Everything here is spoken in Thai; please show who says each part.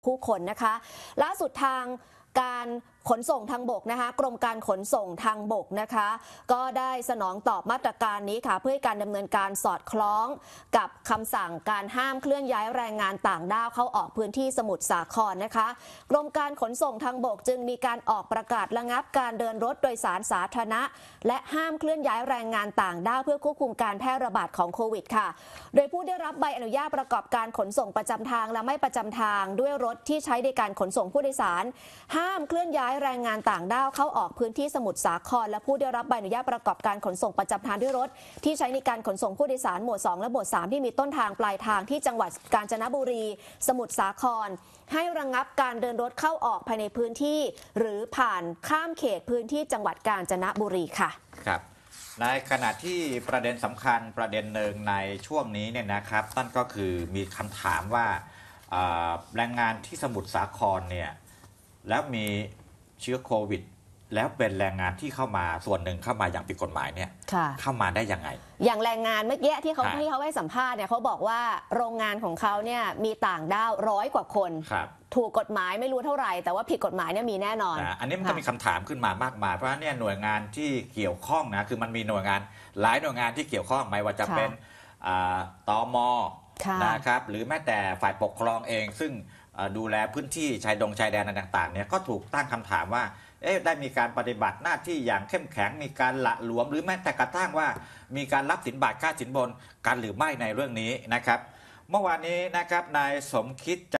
Speaker 1: ผู้คนนะคะล่าสุดทางการขนส่งทางบกนะคะกรมการขนส่งทางบกนะคะก็ได้สนองตอบมาตรการนี้ค่ะเพื่อให้การดำเนินการสอดคล้องกับคำสั่งการห้ามเคลื่อนย้ายแรงงานต่างด้าวเข้าออกพื้นที่สมุทรสาครนะคะกรมการขนส่งทางบกจึงมีการออกประกาศระงับการเดินรถโดยสารสาธารณะและห้ามเคลื่อนย้ายแรงงานต่างด้าวเพื่อควบคุมการแพร่ระบาดของโควิดค่ะโดยผู้ได้รับใบอนุญาตประกอบการขนส่งประจำทางและไม่ประจำทางด้วยรถที่ใช้ในการขนส่งผู้โดยสารห้ามเคลื่อนย้ายแรงงานต่างด้าวเข้าออกพื้นที่สมุทรสาครและผู้ได้รับใบอนุญาตประกอบการขนส่งประจำทางด้วยรถที่ใช้ในการขนส่งผู้โดยสารหมวด2และหมวด3ที่มีต้นทางปลายทางที่จังหวัดกาญจนบุรีสมุทรสาครให้ระงับการเดินรถเข้าออกภายในพื้นที่หรือผ่านข้ามเขตพื้นที่จังหวัดกาญจนบุรีค่ะ
Speaker 2: ครับในขณะที่ประเด็นสำคัญประเด็นหนึ่งในช่วงนี้เนี่ยนะครับนั่นก็คือมีคำถามว่าแรงงานที่สมุทรสาครเนี่ยแล้วมีเชื้อโควิดแล้วเป็นแรงงานที่เข้ามาส่วนหนึ่งเข้ามาอย่างผิดกฎหมายเนี่ยเข้ามาได้ยังไง
Speaker 1: อย่างแรงงานเมื่อกี้ที่เขาให้สัมภาษณ์เนี่ยเขาบอกว่าโรงงานของเขาเนี่ยมีต่างด้าว100 กว่าคนถูกกฎหมายไม่รู้เท่าไหร่แต่ว่าผิดกฎหมายเนี่ยมีแน่นอน
Speaker 2: อันนี้มันก็มีคำถามขึ้นมามากมายเพราะว่าเนี่ยหน่วยงานที่เกี่ยวข้องนะคือมันมีหน่วยงานหลายหน่วยงานที่เกี่ยวข้องไม่ว่าจะเป็นตม.นะครับหรือแม้แต่ฝ่ายปกครองเองซึ่งดูแลพื้นที่ชายแดนต่างๆเนี่ยก็ถูกตั้งคำถามว่าได้มีการปฏิบัติหน้าที่อย่างเข้มแข็งมีการละหลวมหรือแม้แต่กระทั่งว่ามีการรับสินบาทค่าสินบนกันหรือไม่ในเรื่องนี้นะครับเมื่อวานนี้นะครับนายสมคิด